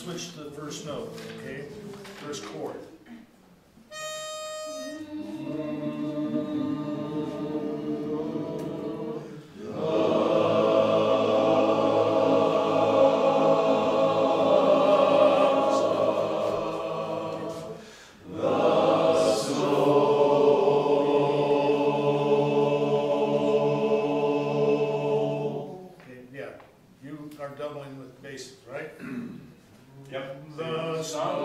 switch to the first note, okay? First chord. Doubling with basses, right? Yep. The song.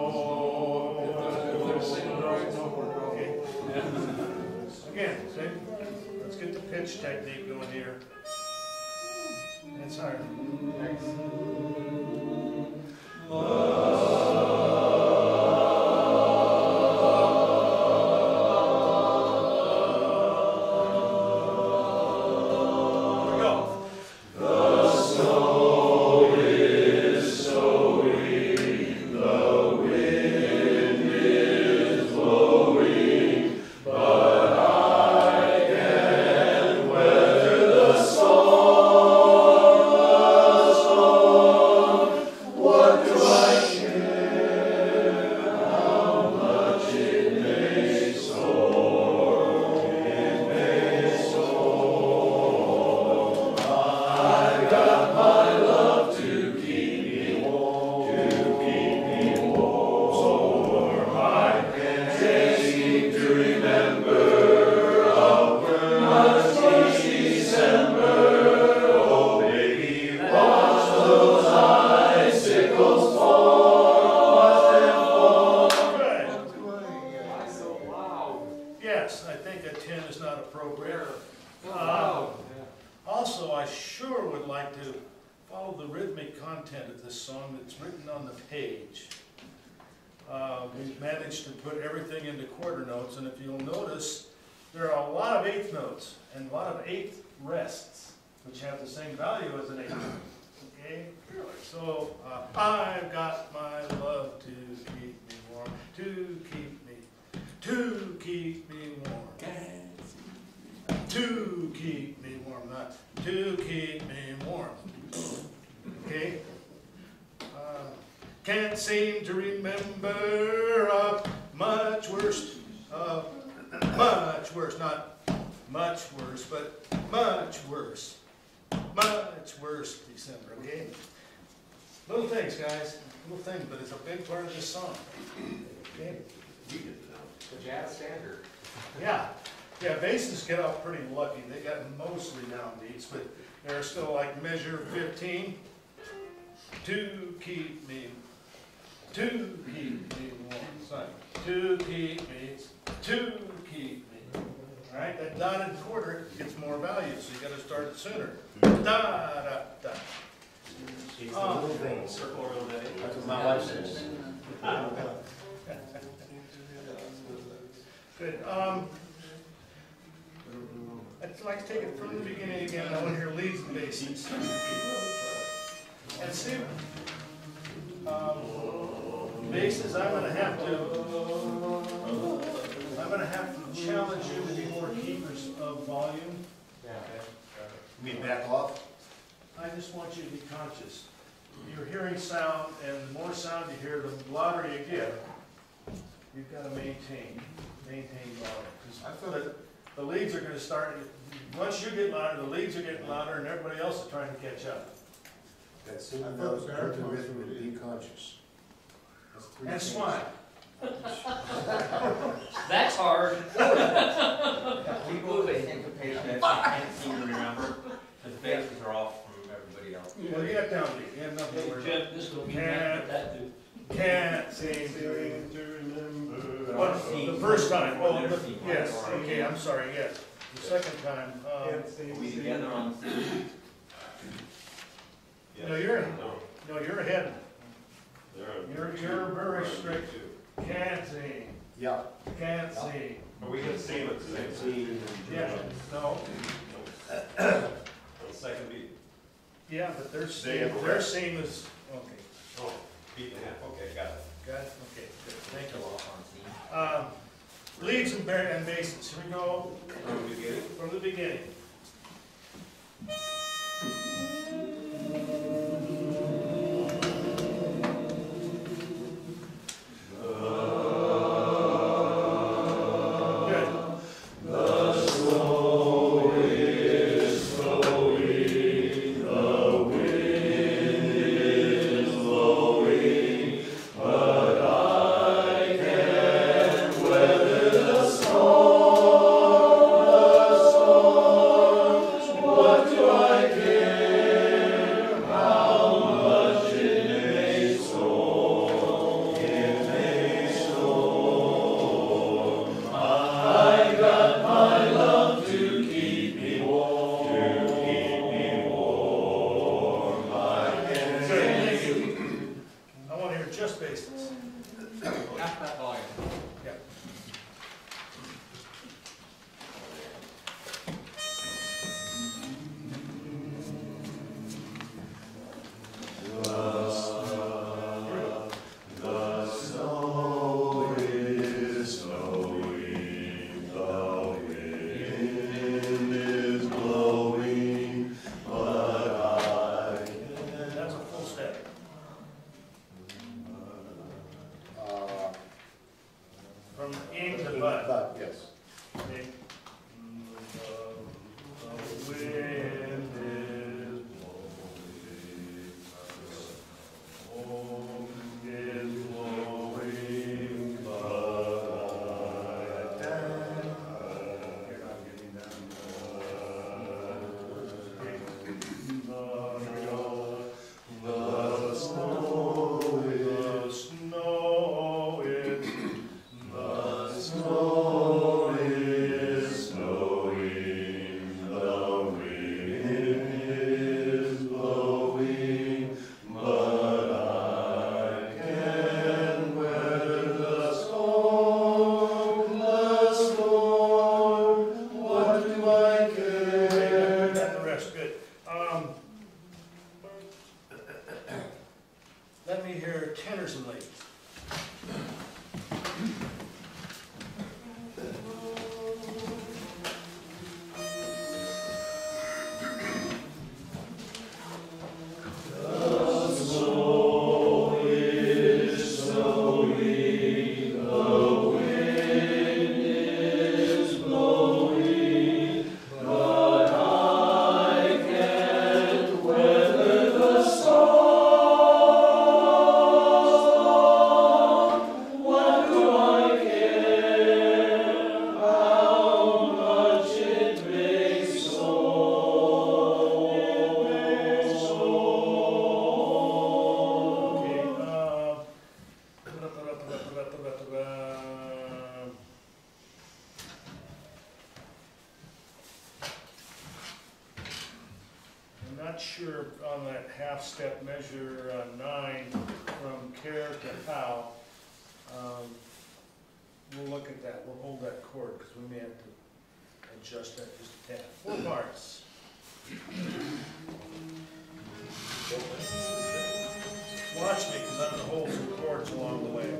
Okay. Again, let's get the pitch technique going here. It's hard. Yes, I think a 10 is not appropriate. Also, I sure would like to follow the rhythmic content of this song that's written on the page. We've managed to put everything into quarter notes, and if you'll notice, there are a lot of eighth notes and a lot of eighth rests, which have the same value as an eighth. Okay? So, I've got my love to keep me warm, to keep me warm. To keep me warm, not to keep me warm. Okay? Can't seem to remember much worse, not much worse, but much worse December, okay? Little things, guys, little things, but it's a big part of this song. Okay? The jazz standard. Yeah, basses get off pretty lucky. They got mostly downbeats, but they're still like measure 15. To keep me warm. Sorry. To keep me. All right, that dotted quarter gets more value, so you got to start it sooner. Da da da. It's the little things. Circle real day. That's what my wife says. Good. I'd like to take it from the beginning again. I want to hear leads and basses. And see, basses, I'm going to have to challenge you to be more keepers of volume. Yeah. You mean back off? I just want you to be conscious. You're hearing sound, and the more sound you hear, the louder you get. You've got to maintain volume. Because the leads are going to start, once you get louder, the leads are getting louder, and everybody else is trying to catch up. That's it. Those are the rhythm and be conscious. And smile. That's hard. People with syncopation can't seem to remember. The basses are off from everybody else. Well, you got downbeat. You have nothing to worry about. Jeff, this will be that too. Can't seem to remember. What, the first time? Oh, yes. Okay, I'm sorry. Yes. The second time. Are we together on the same? No, you're ahead. You're very strict. Can't sing. Yeah. Can't sing. Are we going to sing at the same time? See, Yeah. No. On the second beat? Yeah, but their They have a their rest. scene is okay. Oh, beat and a half, okay, got it. Got it? Okay, good. Thank you. Off on scene. Leads and basses. Here we go From the beginning? from the beginning. not sure on that half-step measure 9 from care to how. We'll look at that, we'll hold that chord, because we may have to adjust that just a tad. 4 parts. Watch me, because I'm gonna hold some chords along the way.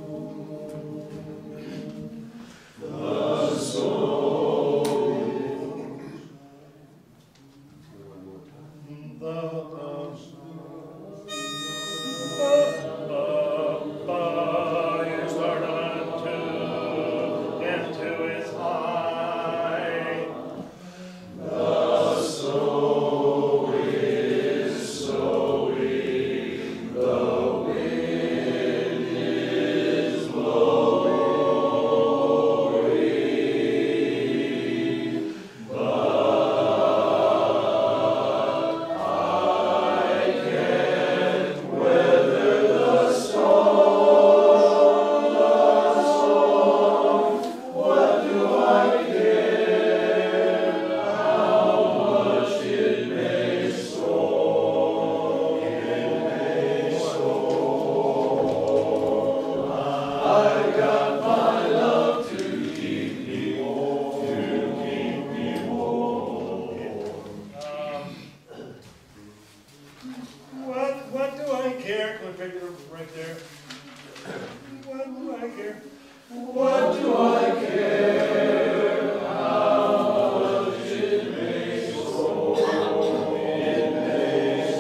What do I care? Can we pick it up right there? What do I care? What do I care? How much it may soar, it may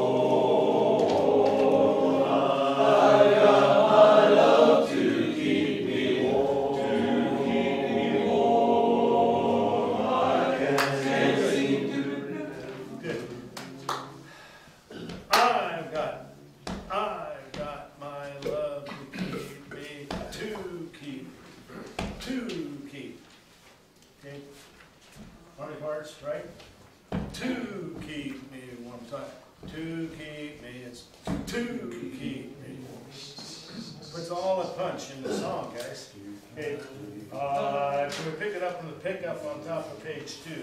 soar. I got my love to keep me warm, I can't seem to. Good. I've got my love to keep me, to keep. Okay? How many parts, right? To keep me one time. To keep me, it's to keep me. Puts all the punch in the song, guys. Okay. Can we pick it up from the pickup on top of page 2?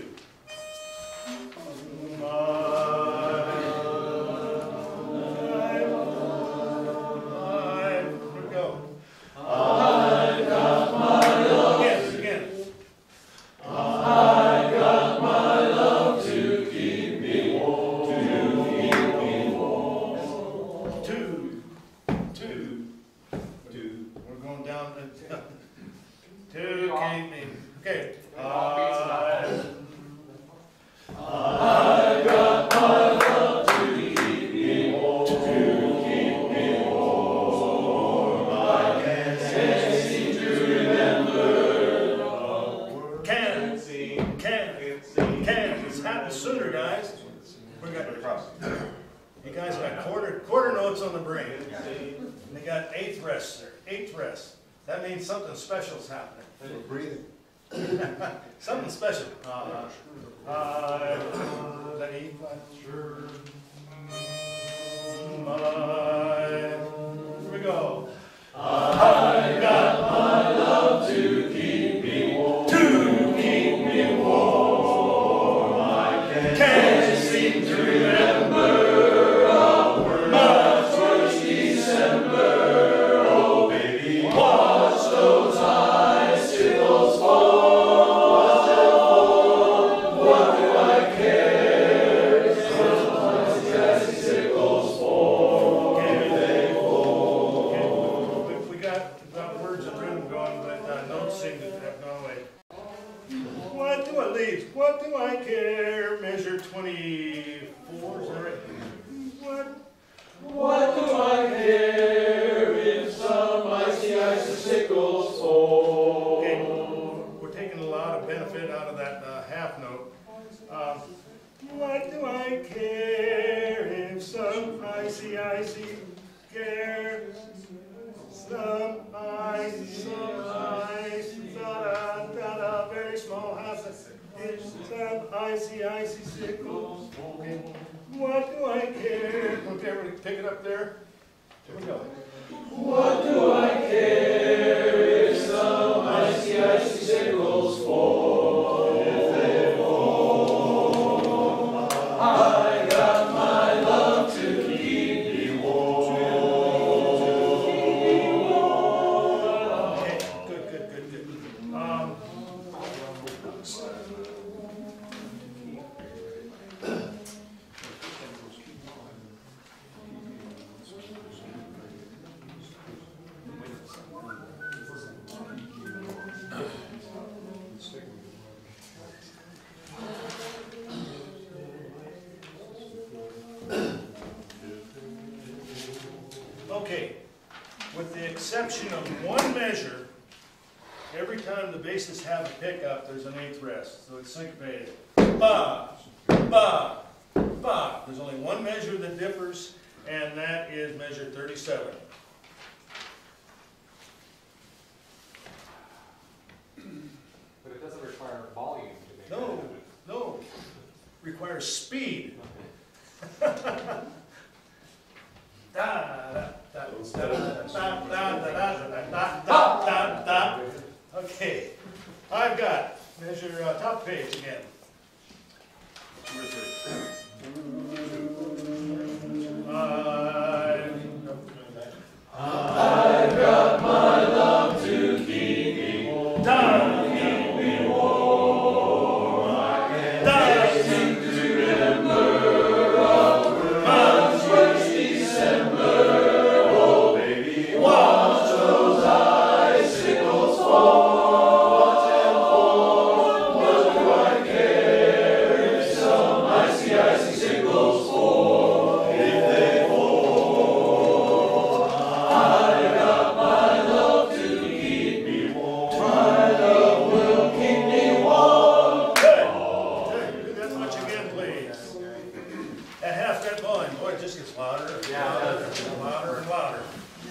Okay. Can. It's happening sooner, guys. You guys got quarter notes on the brain. And they got eighth rests there. Eighth rest. That means something special's happening. We're breathing. Something special. Is that E flat? Sure. Here we go. I got my love to keep me warm. To keep me warm. I can't seem to remember a word. My first December. Oh, baby, watch those icicles fall. What do I care? Those icicles fall. They fall. We got words and rhythm going, but notes seem to have gone away. What do I leave? What do I care? Measure 24, is that right? What do I care if some icy icicles fall? Okay, we're taking a lot of benefit out of that half note. What do I care if some icy care? Some ice, da, very small house. It's some icy sickles. Okay. What do I care? Okay, everybody pick it up there. Here we go. What do I care if some icy sickles fall? If they fall, I got time the basses have a pickup, there's an eighth rest, so it's syncopated. Ba, ba, ba. There's only one measure that differs, and that is measure 37. But it doesn't require volume to make No, that. no, requires speed. Okay, I've got, measure top page again. I've got my love to keep me warm. Keep me warm. I seem to remember a month's first December. Oh, baby, watch those icicles fall. Watch them fall. What do I care if some icy, icy sickles fall? If they fall, I got my love to keep me warm. My love will keep me warm. Good. Do that much again, please. At half that volume, boy, it just gets louder and louder and louder and louder.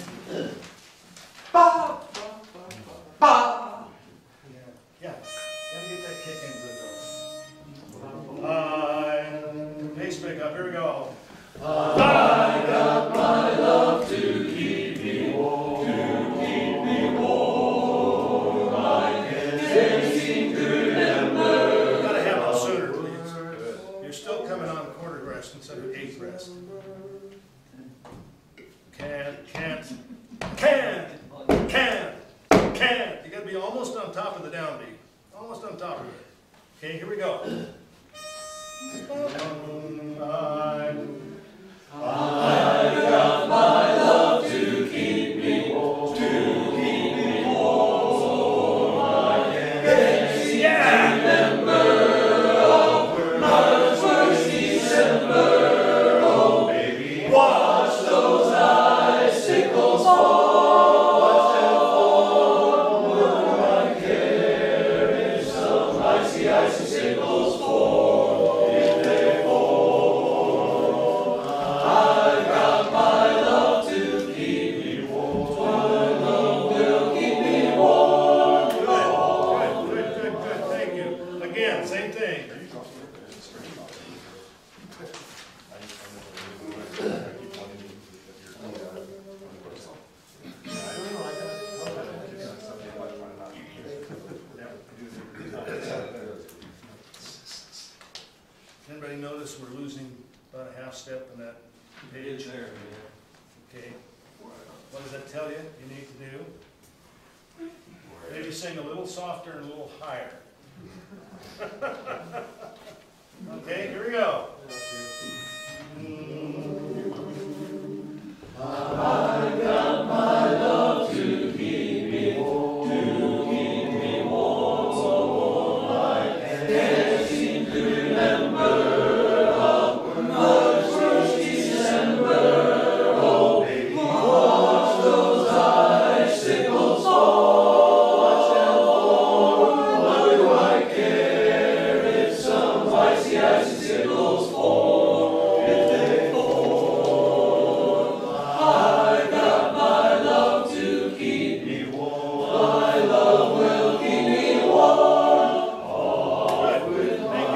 Ba, ba, ba. Yeah, gotta get that kick in good though. Bass pickup, here we go. I got my love to keep me warm, to keep me warm. I can't seem to remember. Gotta have it sooner, please. You're still coming on quarter rest instead of eighth rest. Can't. You gotta be almost on top of the downbeat. Almost on top of it. Okay, here we go. I got my love to keep me warm, to keep me warm. I can't seem to remember a month's first December. Oh, baby, watch those icicles fall. Watch them fall. What do I care if some icy, icy sickles fall? If they fall, I got my love to keep me warm. My love will keep me warm. Good. Thank you. Again, same thing. Anybody notice we're losing about a half step in that page? Okay. What does that tell you need to do? Maybe sing a little softer and a little higher. Okay, here we go. I got my love to keep me warm, to keep me warm. I can't seem to remember a month's first December. Oh, baby, watch those icicles fall. Watch them fall. What do I care if some icy, icy sickles fall? If they fall, I got my love to keep me warm. My love will keep me warm. Good.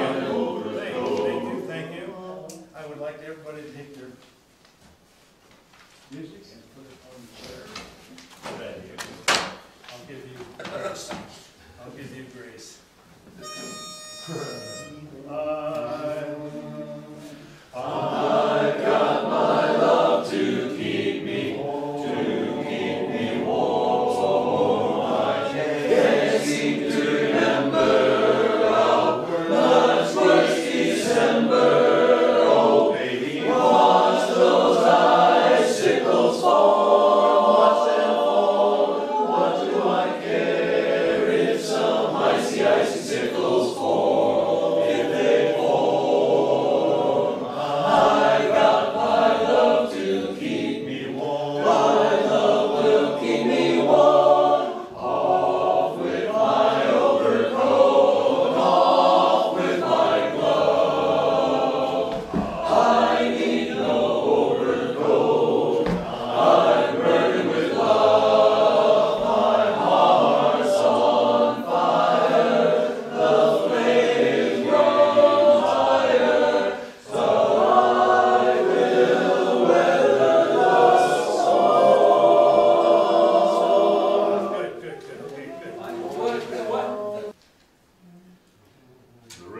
Thank you. I would like everybody to take their music and put it on the chair. I'll give you grace. I'll give you grace. I got my love to keep me warm, to keep me warm. I can't seem to remember a month's first December. Oh, baby, watch those icicles fall. Watch them fall. What do I care if some icy, icy sickles fall?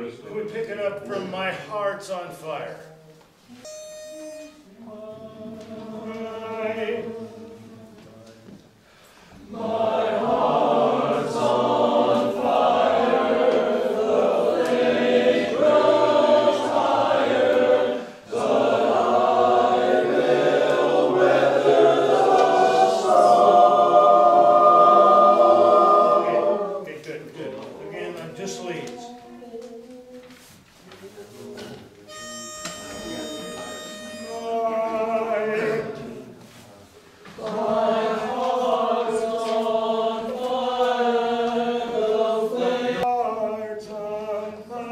we pick it up from My Heart's on Fire. Okay, good, good. Again, just leads. Heart's on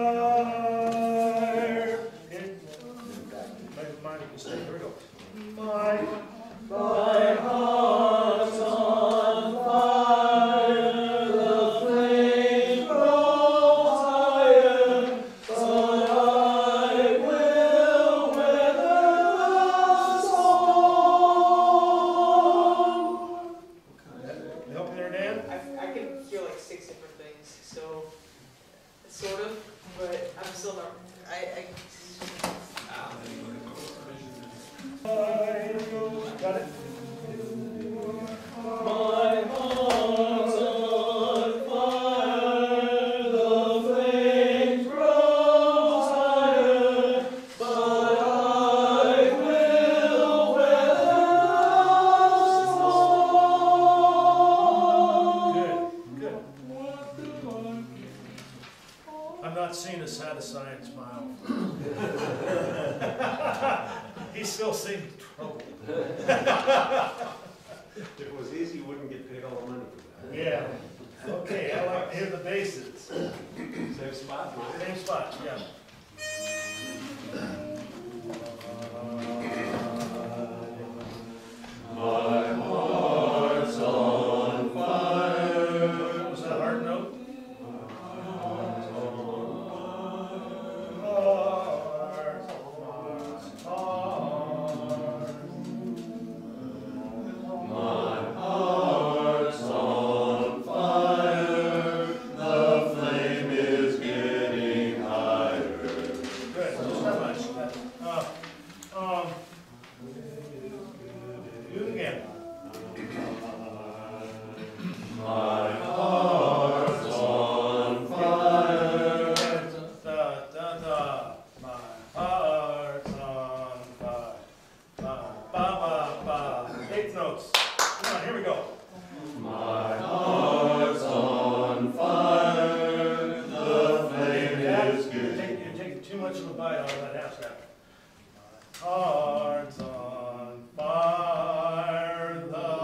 fire. Okay. My mistake. Here we go. My heart's on fire. The flame grows higher, but I will weather the storm. Help me there, Dan? I can hear like 6 different things, so sort of, but I'm still not. Got it? My heart's on fire, the flames grows higher, but I will weather the storm. Good, good. I'm not seeing a satisfied smile. He's still seeing trouble. If it was easy, you wouldn't get paid all the money for that. Yeah. Okay, I like to hear the basses. Same spot, Mike. Same spot, yeah. My heart's on fire. Was that a hard note? Heart's My heart's on fire, the flame is getting higher. Good, just that much. Do it again. My heart's on fire. Da, da, da. My heart's on fire. Ba, ba, ba, ba. 8 notes. Come on, here we go. My heart's on fire, the flame is getting. You're taking too much of a bite out of that half step. My heart's on fire.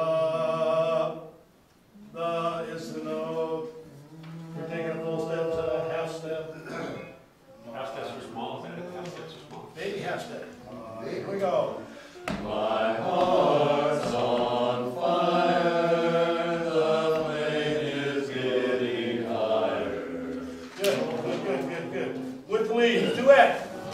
The is the note. You're taking a full step to a half step. Half steps are small, is that it? Half steps are small. Baby half step. Here we go. My heart's on fire, the flame is getting higher. Good, good, good, good, good. With the lead, duet.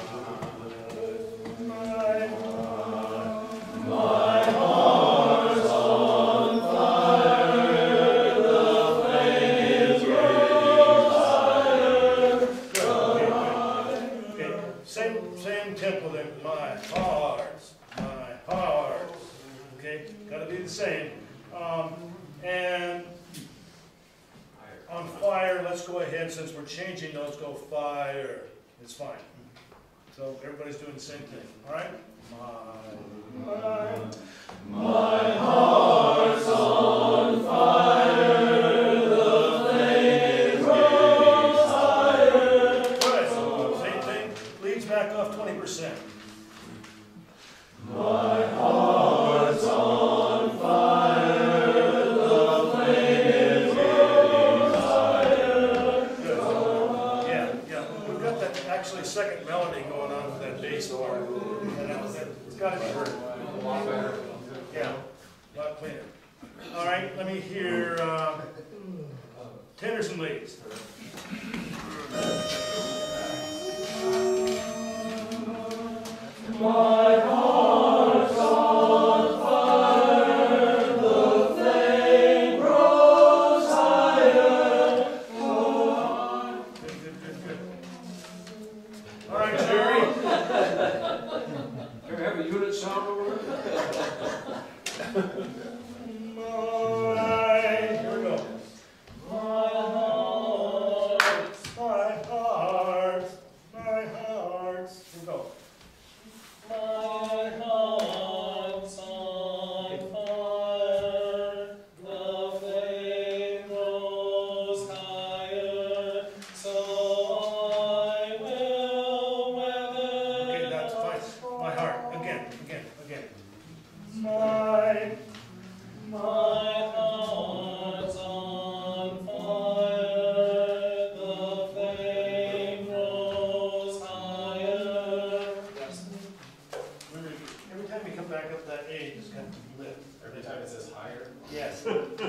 My heart's on fire, the flame is getting higher. Good, okay. Same tempo there. My heart's. Okay, gotta be the same. And on fire, let's go ahead, since we're changing those, go fire. It's fine. So everybody's doing the same thing, all right? My heart's on fire, the flame grows higher. Good, same thing, leads back off 20%. My heart's on fire, the flame is getting higher. Good. Yeah, yeah, we've got that actually second melody going on with that bass part. It's gotta be heard. Yeah, a lot cleaner. All right, let me hear tenors and leads. My heart's on fire, the flame grows higher. Good, good, good, good. All right, Jerry. Can we have a unit sound over there? Here we go. My heart, my heart, my heart. Here we go. My heart's on fire, the flame grows higher, so I will weather. Okay, that's fine. My heart, again. My heart's on fire, the flame grows higher. Every time you come back up that A, you just got to lift. Every time it says higher. Yes.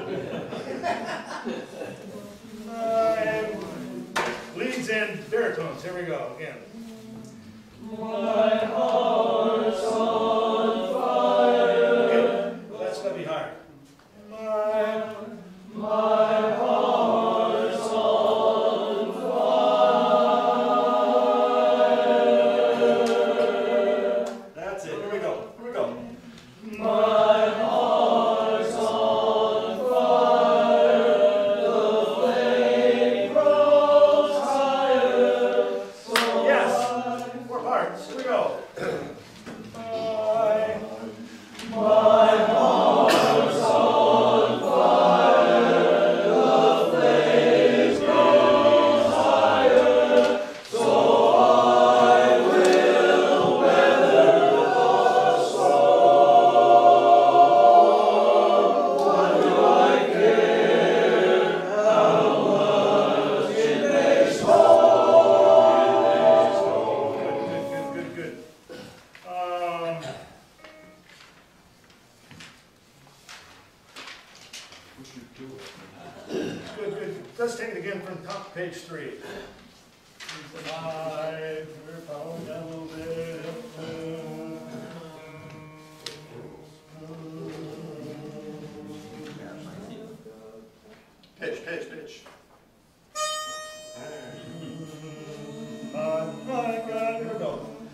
Leads and baritones, here we go, again. My heart's on fire. Okay, that's gonna be hard. My heart's on fire. That's it, here we go. My heart's on fire, the flame grows higher. So yes, 4 parts, here we go. My heart's on fire, the flame grows higher, so I will weather the storm. What do I care how much it may storm? Good. Good. Let's take it again from top, page 3. We're falling down a little bit. Pitch. My God, here we go.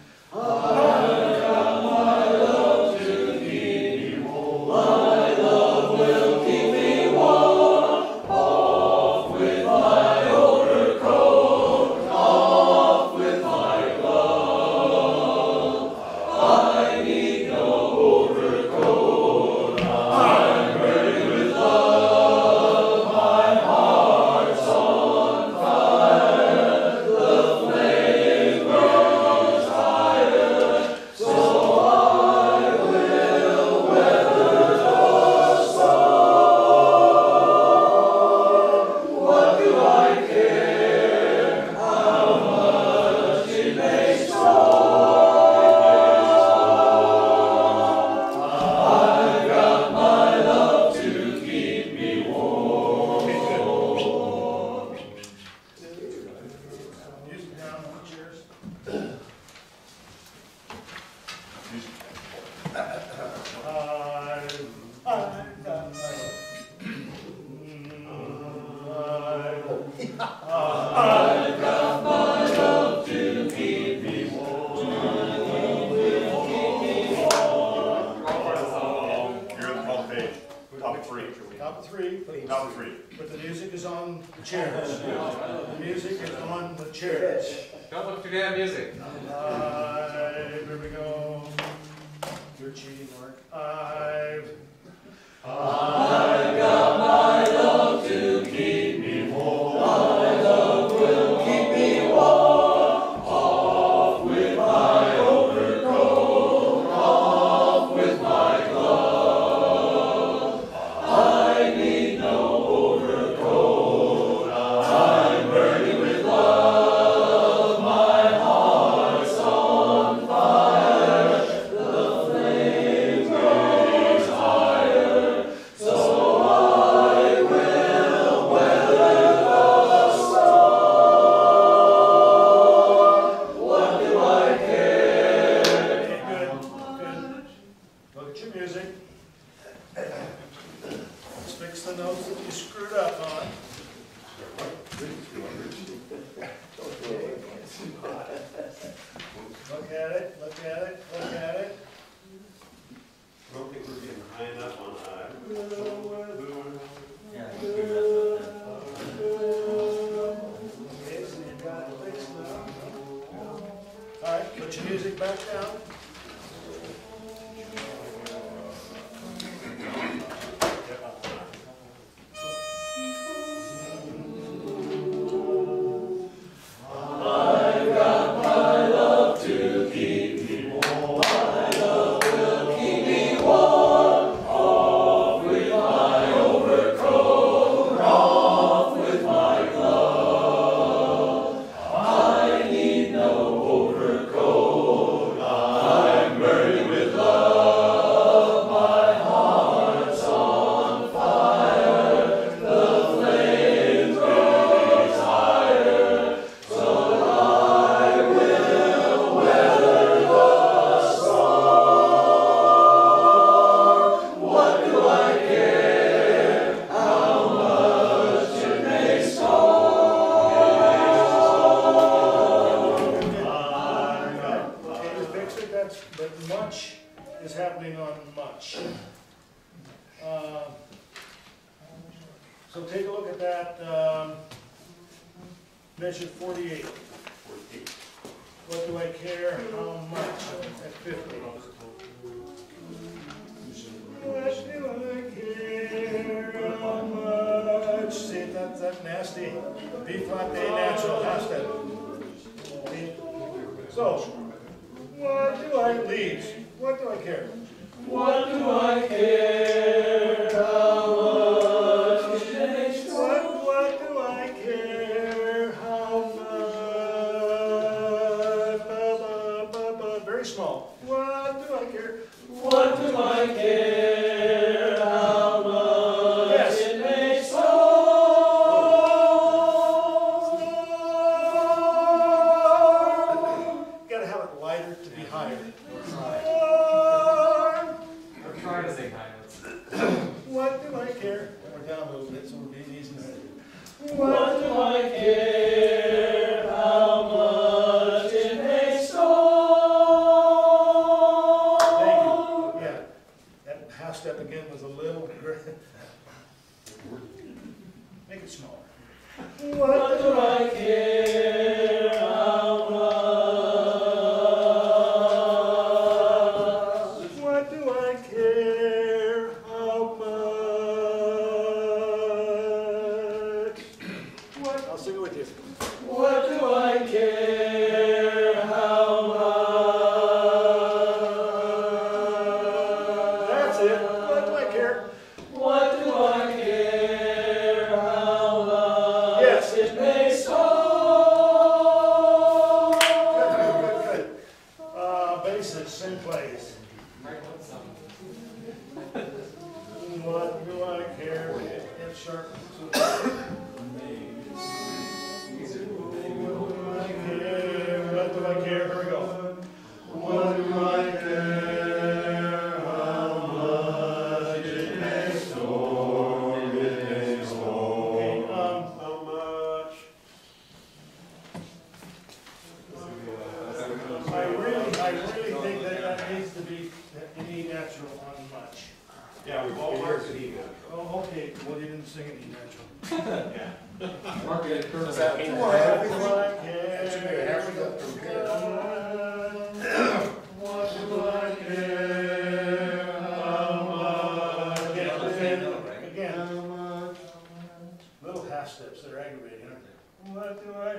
Top 3. But the music is on the chairs. The music is on the chairs. Don't look too damn music. Here we go. You're cheating, Mark. I've got my love to keep me warm. My love will keep me warm. Off with my overcoat. Off with my glove. I need no overcoat. I'm burning with love. My heart's on fire. The flame grows higher. So Look at it, look at it, look at it. I don't think we're getting high enough on I. Yeah, I think we messed up then. Okay, so you got it fixed now. All right, put your music back down. But much is happening on much. So take a look at that, measure 48. What do I care, how much, at 50? What do I care, how much? See, that's that nasty B flat A natural half step. So, what do I leave? What do I care? What do I care how much it takes? What do I care? How much? Very small. What do I care? What do I care how much Yes. it makes? Gotta have it lighter to be higher. We're trying to sing high notes. What do I care? We're down a little bit, so we're being easy. What do I care how much it makes? Thank you. Yeah, that half step again was a little. Make it smaller. What do I care how much? What do I care? How much? What? I'll sing it with you. What do I care how much? That's it. What do I care? What do I care how much Yes. it makes? Good. Bases, same place. Right, what's What do I care? F sharp. What do I care? What do I care? Here we go. What do I care? How much it makes? Okay, How much? I really think that needs to be an E natural on much. Yeah, we ballparked it even. Oh, okay, well, you didn't sing it E natural. Yeah. Mark it. Does that mean What half? do I care? That should be a half step from here. What do I care? How much? Again, little half steps that are aggravating, aren't they? What do I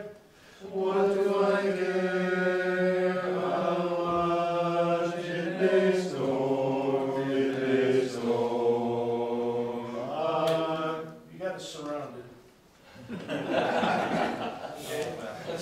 care? How much it makes you got it surrounded. Okay.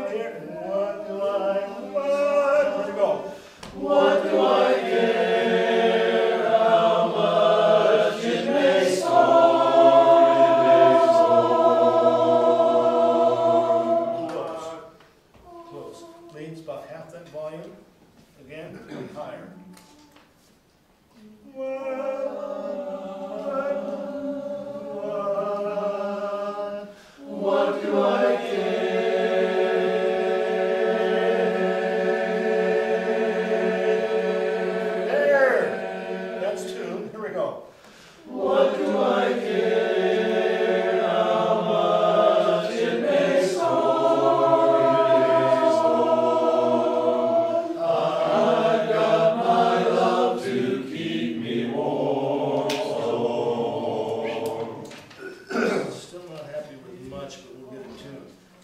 care? What do I, what? Where'd it go? What do I care how much it may storm? Close. Leads about half that volume. Again, higher. What do I There! That's two. Here we go. What do I care how much it may storm? I've got my love to keep me warm. Still not happy with much, but we'll get a tune.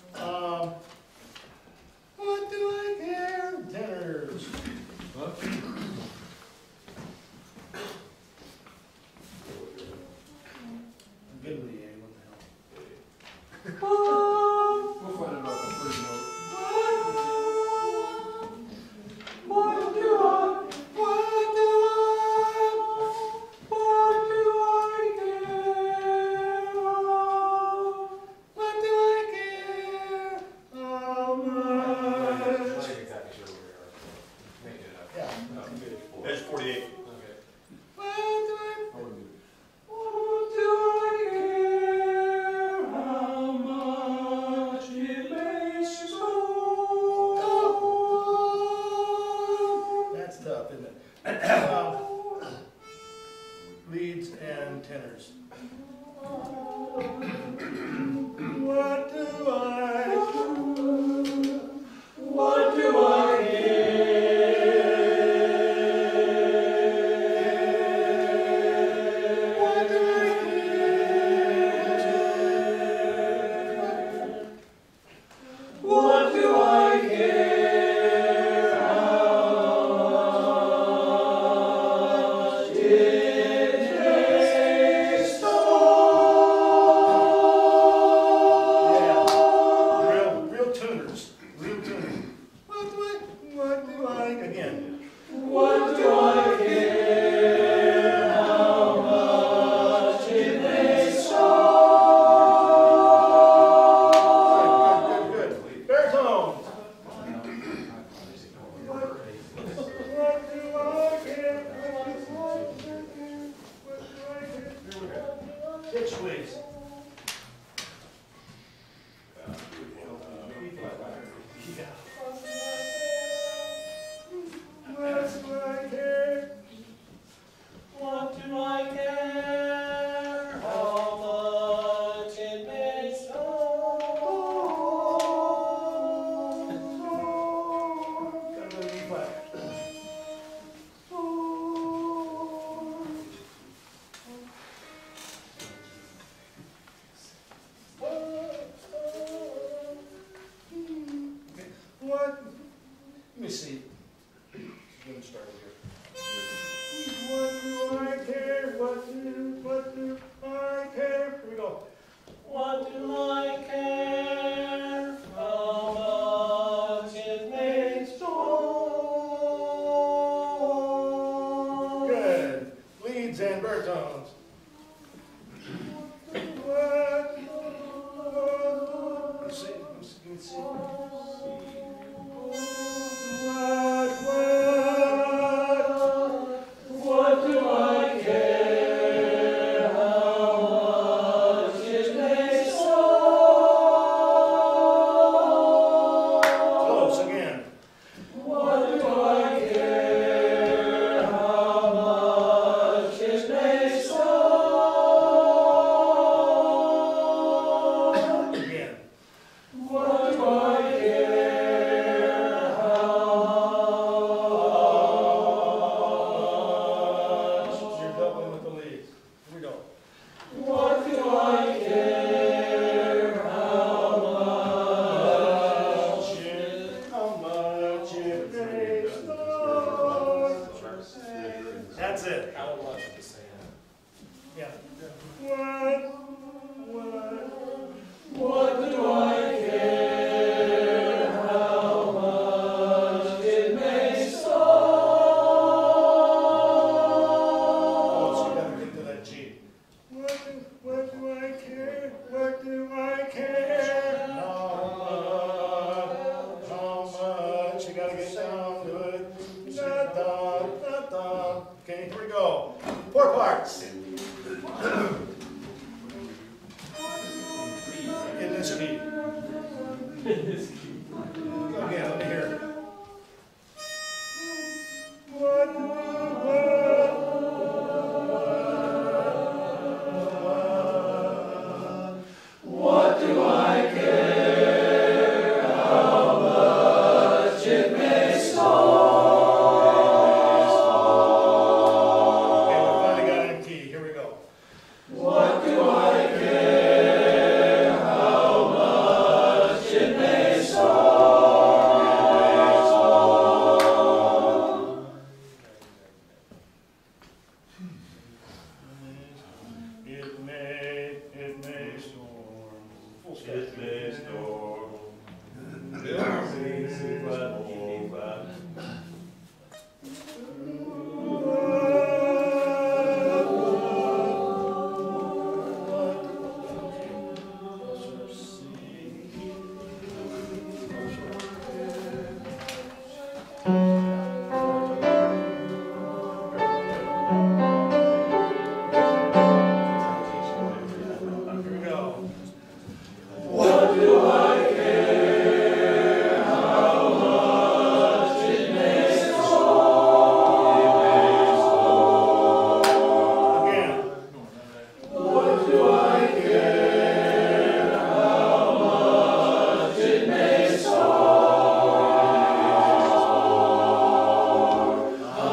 What do I care? Tenors. I'm good with the A, what the hell? We'll find out the first note. What do I care? What do I care? his key. Again, let me hear it. What do I care how much it may storm? Okay, we finally got it in key. Here we go. What do I care how much it may storm? It may storm. Full stop. It may storm. Here we go. What do I care how much it may storm? Again. What do I care how much it may storm?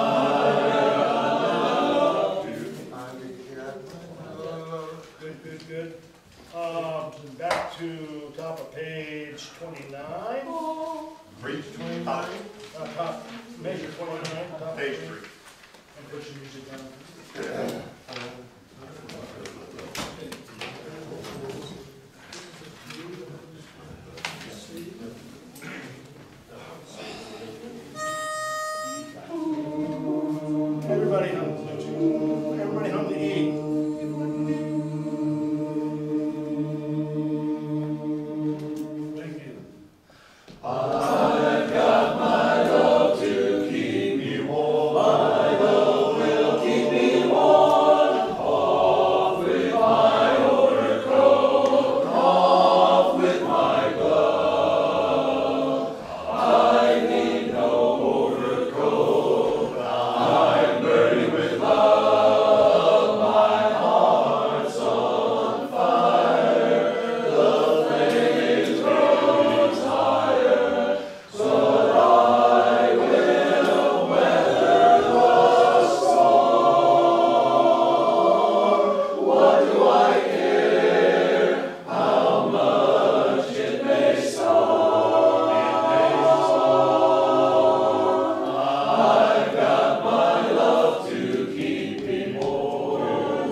Good, good, good. Back to top of page 29. Reach 29. Top, measure 29. Top of Page 3. And push the music down. Everybody hum, everybody hum the E. Thank you. I've got my love to keep me warm. My love will keep me warm. Off with my overcoat, off with my glove. I need no overcoat. I'm burning with love. My heart's on fire. The flames grows higher. So I will weather the storm. What do I care how much it may storm? I've got my love to keep me warm.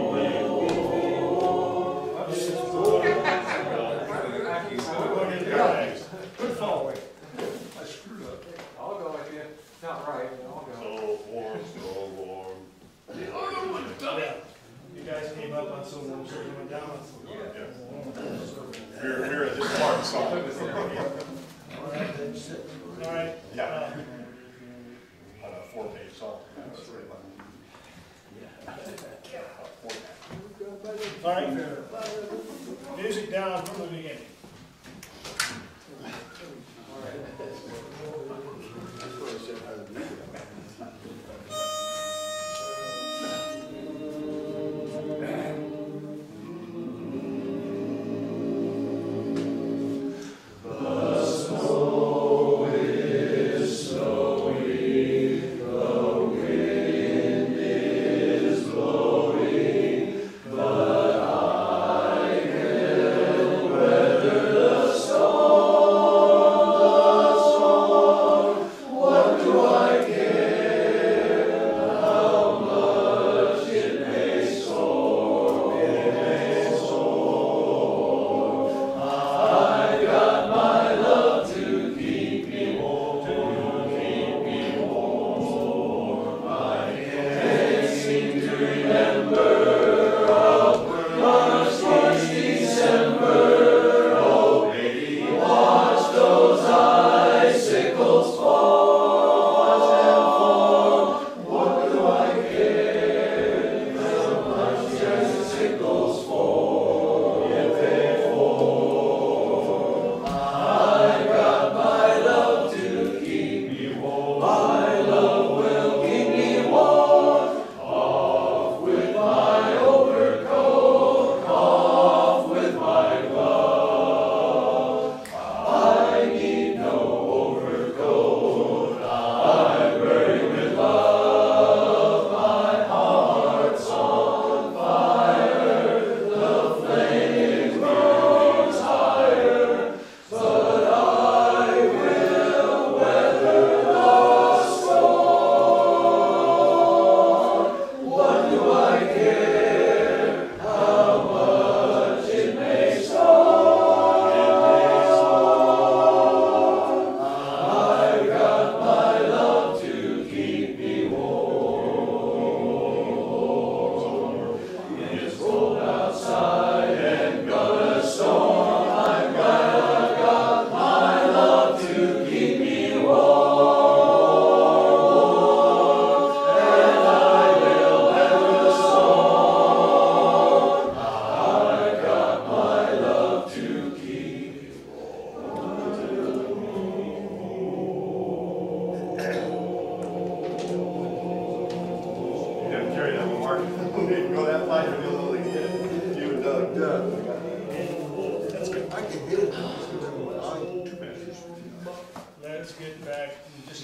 Going into guys. Good fall. I screwed up. I'll go with you. Not right, but I'll go. So warm, so warm. Yeah. You guys came up on some warm, so you went down on some. We're at this part, so. All right. Yeah. On a 4-page song. All right. Music down from the beginning. The snow is snowing, the wind is blowing, but I can weather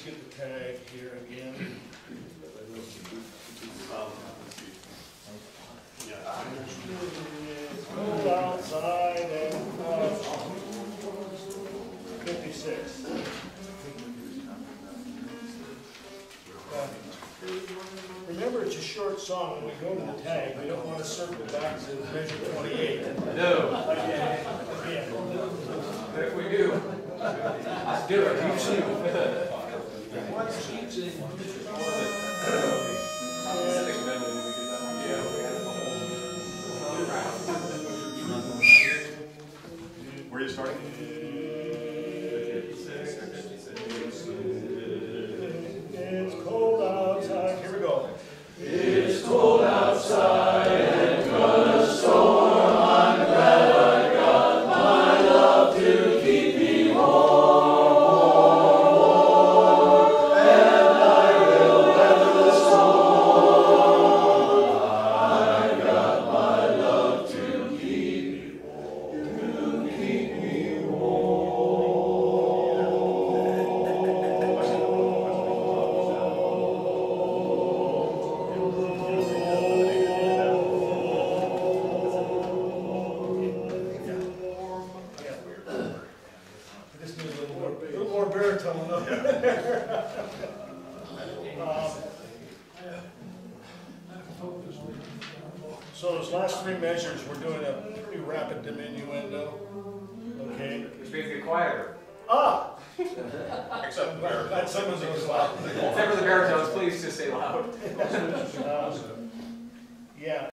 get the tag here again. Cold outside and 56. Remember, it's a short song. When we go to the tag, we don't want to circle back to measure 28. No, Again. but if we do, let's do it. You too. Where are you starting? It's cold outside. Here we go. It's cold outside and gonna storm. I'm glad I got my love to keep me warm. And I will weather the storm. I got my love to keep me warm. To keep me I just need a little more baritone. So those last three measures, we're doing a pretty rapid diminuendo. Okay. Which means get quieter. Ah! Except Glad someone's loud. Except for the baritones, please just say loud. Yeah.